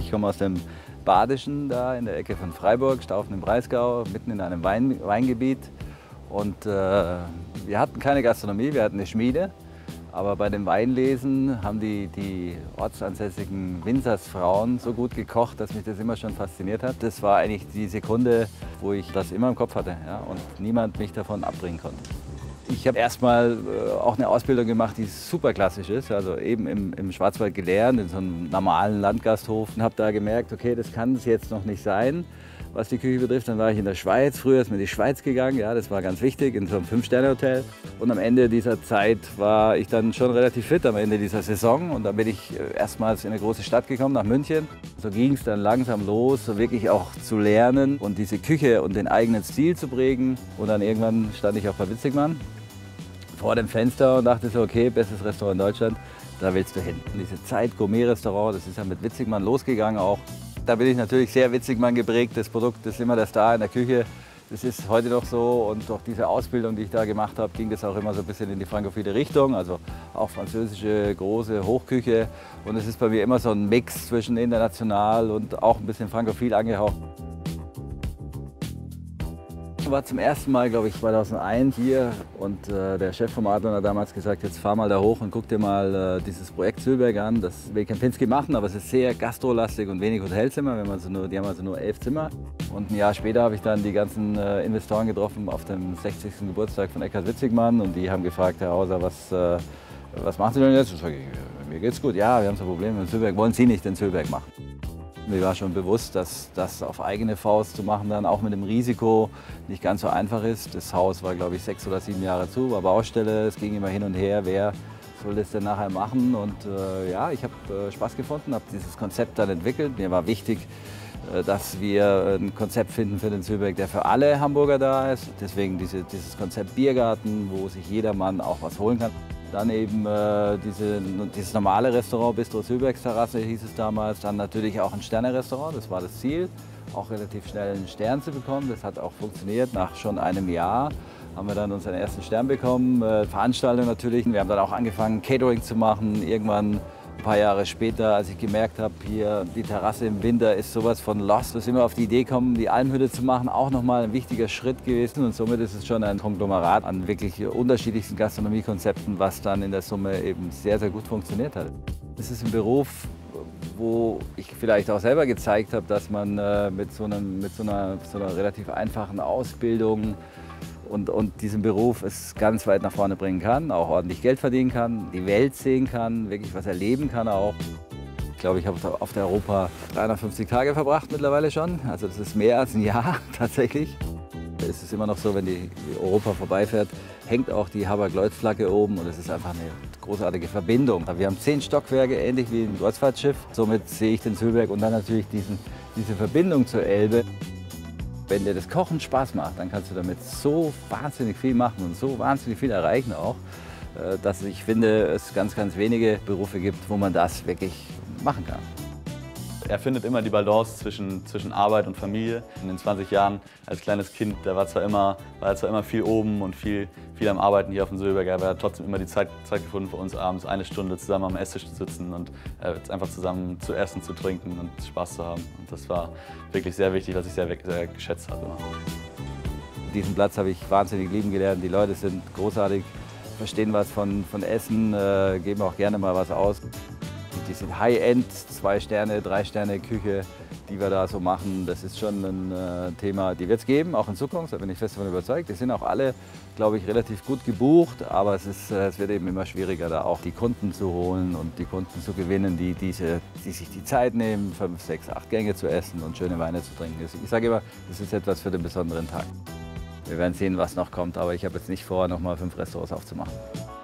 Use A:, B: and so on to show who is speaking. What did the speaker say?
A: Ich komme aus dem Badischen, da in der Ecke von Freiburg, Staufen im Breisgau, mitten in einem Weingebiet. Und wir hatten keine Gastronomie, wir hatten eine Schmiede. Aber bei dem Weinlesen haben die ortsansässigen Winzersfrauen so gut gekocht, dass mich das immer schon fasziniert hat. Das war eigentlich die Sekunde, wo ich das immer im Kopf hatte, ja, und niemand mich davon abbringen konnte. Ich habe erstmal auch eine Ausbildung gemacht, die super klassisch ist, also eben im Schwarzwald gelernt, in so einem normalen Landgasthof. Und habe da gemerkt, okay, das kann es jetzt noch nicht sein, was die Küche betrifft. Dann war ich in der Schweiz, früher ist mir die Schweiz gegangen, ja, das war ganz wichtig, in so einem 5-Sterne-Hotel. Und am Ende dieser Zeit war ich dann schon relativ fit, am Ende dieser Saison. Und dann bin ich erstmals in eine große Stadt gekommen, nach München. So ging es dann langsam los, so wirklich auch zu lernen und diese Küche und den eigenen Stil zu prägen. Und dann irgendwann stand ich auch bei Witzigmann vor dem Fenster und dachte so, okay, bestes Restaurant in Deutschland, da willst du hin. Und diese Zeit-Gourmet-Restaurant, das ist ja mit Witzigmann losgegangen auch. Da bin ich natürlich sehr Witzigmann geprägt. Das Produkt ist immer der Star in der Küche. Das ist heute noch so. Und durch diese Ausbildung, die ich da gemacht habe, ging das auch immer so ein bisschen in die frankophile Richtung. Also auch französische große Hochküche. Und es ist bei mir immer so ein Mix zwischen international und auch ein bisschen frankophil angehaucht. Ich war zum ersten Mal, glaube ich, 2001 hier und der Chef vom Adlon hat damals gesagt, jetzt fahr mal da hoch und guck dir mal dieses Projekt Züllberg an. Das will Kempinski machen, aber es ist sehr gastrolastig und wenig Hotelzimmer. Die haben also nur 11 Zimmer. Und ein Jahr später habe ich dann die ganzen Investoren getroffen auf dem 60. Geburtstag von Eckhard Witzigmann und die haben gefragt, Herr Hauser, was machen Sie denn jetzt? Ich sage, mir geht's gut. Ja, wir haben so Probleme mit Züllberg. Wollen Sie nicht den Züllberg machen? Mir war schon bewusst, dass das auf eigene Faust zu machen dann auch mit dem Risiko nicht ganz so einfach ist. Das Haus war, glaube ich, 6 oder 7 Jahre zu, war Baustelle, es ging immer hin und her, wer soll das denn nachher machen. Und ja, ich habe Spaß gefunden, habe dieses Konzept dann entwickelt. Mir war wichtig, dass wir ein Konzept finden für den Züllberg, der für alle Hamburger da ist. Deswegen dieses Konzept Biergarten, wo sich jedermann auch was holen kann. Dann eben dieses normale Restaurant, Bistro Züllbergs Terrasse hieß es damals. Dann natürlich auch ein Sterne-Restaurant, das war das Ziel. Auch relativ schnell einen Stern zu bekommen, das hat auch funktioniert. Nach schon einem Jahr haben wir dann unseren ersten Stern bekommen. Veranstaltung natürlich. Wir haben dann auch angefangen, Catering zu machen. Irgendwann ein paar Jahre später, als ich gemerkt habe, hier die Terrasse im Winter ist sowas von lost, dass wir auf die Idee kommen, die Almhütte zu machen, auch nochmal ein wichtiger Schritt gewesen. Und somit ist es schon ein Konglomerat an wirklich unterschiedlichsten Gastronomiekonzepten, was dann in der Summe eben sehr, sehr gut funktioniert hat. Es ist ein Beruf, wo ich vielleicht auch selber gezeigt habe, dass man mit so einer relativ einfachen Ausbildung und diesen Beruf es ganz weit nach vorne bringen kann, auch ordentlich Geld verdienen kann, die Welt sehen kann, wirklich was erleben kann auch. Ich glaube, ich habe auf der Europa 350 Tage verbracht mittlerweile schon. Also das ist mehr als ein Jahr tatsächlich. Es ist immer noch so, wenn die Europa vorbeifährt, hängt auch die Hapag-Lloyd-Flagge oben und es ist einfach eine großartige Verbindung. Wir haben 10 Stockwerke, ähnlich wie ein Kreuzfahrtschiff. Somit sehe ich den Züllberg und dann natürlich diese Verbindung zur Elbe. Wenn dir das Kochen Spaß macht, dann kannst du damit so wahnsinnig viel machen und so wahnsinnig viel erreichen auch, dass ich finde, es ganz, ganz wenige Berufe gibt, wo man das wirklich machen kann.
B: Er findet immer die Balance zwischen Arbeit und Familie. In den 20 Jahren als kleines Kind, da war er zwar immer viel oben und viel am Arbeiten hier auf dem Züllberg, aber er hat trotzdem immer die Zeit gefunden, für uns abends eine Stunde zusammen am Esstisch zu sitzen und einfach zusammen zu essen, zu trinken und Spaß zu haben. Und das war wirklich sehr wichtig, was ich sehr geschätzt habe.
A: Diesen Platz habe ich wahnsinnig lieben gelernt. Die Leute sind großartig, verstehen was von Essen, geben auch gerne mal was aus. Diese High-End 2-Sterne, 3-Sterne Küche, die wir da so machen, das ist schon ein Thema, die wird es geben, auch in Zukunft, da bin ich fest davon überzeugt. Die sind auch alle, glaube ich, relativ gut gebucht, aber es wird eben immer schwieriger, da auch die Kunden zu holen und die Kunden zu gewinnen, die sich die Zeit nehmen, 5, 6, 8 Gänge zu essen und schöne Weine zu trinken. Ich sage immer, das ist etwas für den besonderen Tag. Wir werden sehen, was noch kommt, aber ich habe jetzt nicht vor, noch mal 5 Restaurants aufzumachen.